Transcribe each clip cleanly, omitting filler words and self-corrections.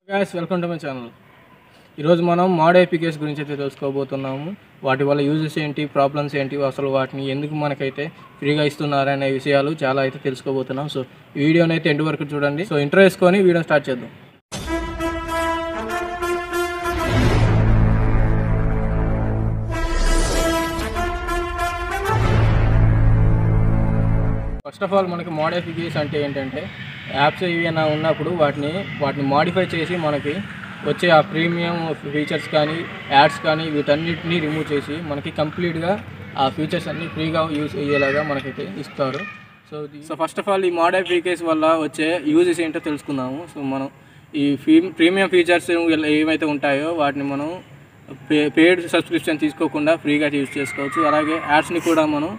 guys, welcome to my channel. ఈరోజు మనం mode APKs గురించి అయితే తెలుసుకోబోతున్నాము. వాటి వల్ల యూజెస్ ఏంటి, ప్రాబ్లమ్స్ ఏంటి, అసలు వాటిని ఎందుకు మనకైతే ఫ్రీగా ఇస్తున్నారనే విషయాలు చాలా అయితే తెలుసుకోబోతున్నాం. సో ఈ వీడియోని అయితే ఎండ్ వరకు చూడండి. సో ఇంట్రో వేసుకొని వీడియో స్టార్ట్ చేద్దాం. ఫస్ట్ ఆఫ్ ఆల్ మనకి మోడ్ ఏపీకేస్ అంటే ఏంటంటే యాప్స్ ఏమైనా ఉన్నప్పుడు వాటిని మోడిఫై చేసి మనకి వచ్చే ఆ ప్రీమియం ఫీచర్స్ కానీ యాడ్స్ కానీ వీటన్నిటిని రిమూవ్ చేసి మనకి కంప్లీట్గా ఆ ఫీచర్స్ అన్నీ ఫ్రీగా యూజ్ అయ్యేలాగా మనకైతే ఇస్తారు. సో ఫస్ట్ ఆఫ్ ఆల్ ఈ మోడ్ ఏపీకేస్ వల్ల వచ్చే యూజెస్ ఏంటో తెలుసుకుందాము. సో మనం ఈ ప్రీమియం ఫీచర్స్ ఏమైతే ఉంటాయో వాటిని మనం పెయిడ్ సబ్స్క్రిప్షన్ తీసుకోకుండా ఫ్రీగా యూజ్ చేసుకోవచ్చు. అలాగే యాడ్స్ని కూడా మనం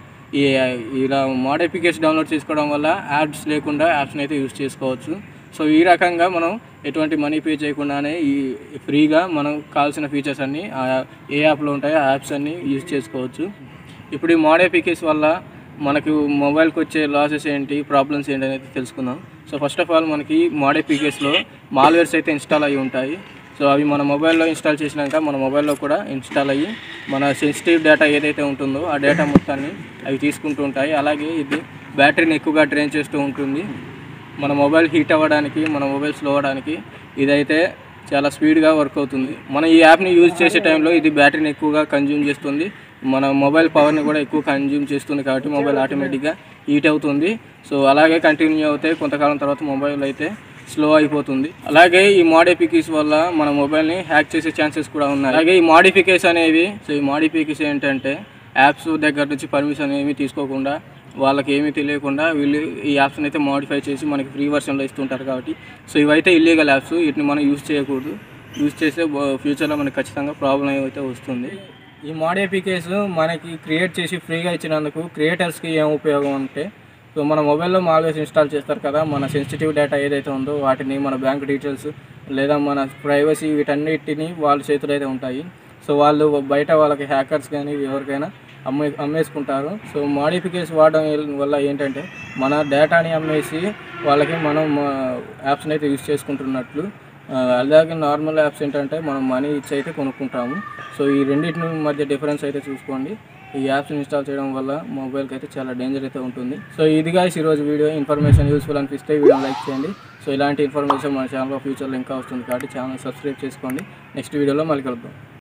ఇలా మోడ్ ఏపీకేస్ డౌన్లోడ్ చేసుకోవడం వల్ల యాడ్స్ లేకుండా యాప్స్ని అయితే యూజ్ చేసుకోవచ్చు. సో ఈ రకంగా మనం ఎటువంటి మనీ పే చేయకుండానే ఈ ఫ్రీగా మనం కావాల్సిన ఫీచర్స్ అన్నీ ఏ యాప్లో ఉంటాయో ఆ యాప్స్ అన్నీ యూజ్ చేసుకోవచ్చు. ఇప్పుడు ఈ మోడ్ ఏపీకేస్ వల్ల మనకు మొబైల్కి వచ్చే లాసెస్ ఏంటి, ప్రాబ్లమ్స్ ఏంటి అనేది తెలుసుకుందాం. సో ఫస్ట్ ఆఫ్ ఆల్ మనకి మోడ్ ఏపీకేస్లో మాల్వేర్స్ అయితే ఇన్స్టాల్ అయ్యి ఉంటాయి. సో అవి మన మొబైల్లో ఇన్స్టాల్ చేసినాక మన మొబైల్లో కూడా ఇన్స్టాల్ అయ్యి మన సెన్సిటివ్ డేటా ఏదైతే ఉంటుందో ఆ డేటా మొత్తాన్ని అవి తీసుకుంటూ ఉంటాయి. అలాగే ఇది బ్యాటరీని ఎక్కువగా డ్రైన్ చేస్తూ ఉంటుంది. మన మొబైల్ హీట్ అవ్వడానికి, మన మొబైల్ స్లో అవ్వడానికి ఇదైతే చాలా స్పీడ్గా వర్క్ అవుతుంది. మనం ఈ యాప్ని యూజ్ చేసే టైంలో ఇది బ్యాటరీని ఎక్కువగా కన్జ్యూమ్ చేస్తుంది, మన మొబైల్ పవర్ని కూడా ఎక్కువ కన్జ్యూమ్ చేస్తుంది. కాబట్టి మొబైల్ ఆటోమేటిక్గా హీట్ అవుతుంది. సో అలాగే కంటిన్యూ అవుతే కొంతకాలం తర్వాత మొబైల్ అయితే స్లో అయిపోతుంది. అలాగే ఈ మోడిఫికేస్ వల్ల మన మొబైల్ని హ్యాక్ చేసే ఛాన్సెస్ కూడా ఉన్నాయి. అలాగే ఈ మోడిఫికేషన్ అనేవి ఈ మోడిఫికేషన్ ఏంటంటే యాప్స్ దగ్గర నుంచి పర్మిషన్ ఏమీ తీసుకోకుండా, వాళ్ళకి ఏమీ తెలియకుండా వీళ్ళు ఈ యాప్స్ని అయితే మోడిఫై చేసి మనకి ఫ్రీ వర్షన్లో ఇస్తుంటారు. కాబట్టి సో ఇవైతే ఇల్లీగల్ యాప్స్, వీటిని మనం యూజ్ చేయకూడదు. యూజ్ చేస్తే ఫ్యూచర్లో మనకి ఖచ్చితంగా ప్రాబ్లం అయితే వస్తుంది. ఈ మోడిఫికేస్ మనకి క్రియేట్ చేసి ఫ్రీగా ఇచ్చినందుకు క్రియేటర్స్కి ఏం ఉపయోగం అంటే, సో మన మొబైల్లో మాల్వేర్స్ ఇన్స్టాల్ చేస్తారు కదా, మన సెన్సిటివ్ డేటా ఏదైతే ఉందో వాటిని, మన బ్యాంక్ డీటెయిల్స్ లేదా మన ప్రైవసీ వీటన్నిటిని వాళ్ళ చేతులు అయితే ఉంటాయి. సో వాళ్ళు బయట వాళ్ళకి హ్యాకర్స్ కానీ ఎవరికైనా అమ్మేసుకుంటారు. సో మోడిఫికేషన్ వాడడం వల్ల ఏంటంటే మన డేటాని అమ్మేసి వాళ్ళకి మనం యాప్స్ని అయితే యూజ్ చేసుకుంటున్నట్లు. అలాగే నార్మల్ యాప్స్ ఏంటంటే మనం మనీ ఇచ్చి అయితే కొనుక్కుంటాము. సో ఈ రెండింటి మధ్య డిఫరెన్స్ అయితే చూసుకోండి. ఈ యాప్స్ ఇన్స్టాల్ చేయడం వల్ల మొబైల్కి అయితే చాలా డేంజర్ అయితే ఉంటుంది. సో ఇది గాయ్స్ ఈరోజు వీడియో. ఇన్ఫర్మేషన్ యూస్ఫుల్ అనిపిస్తే వీడియో లైక్ చేయండి. సో ఇలాంటి ఇన్ఫర్మేషన్ మన ఛానల్లో ఫ్యూచర్లో ఇంకా వస్తుంది కాబట్టి ఛానల్ సబ్స్క్రైబ్ చేసుకోండి. నెక్స్ట్ వీడియోలో మళ్ళీ కలుద్దాం.